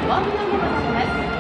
お詫びの言います。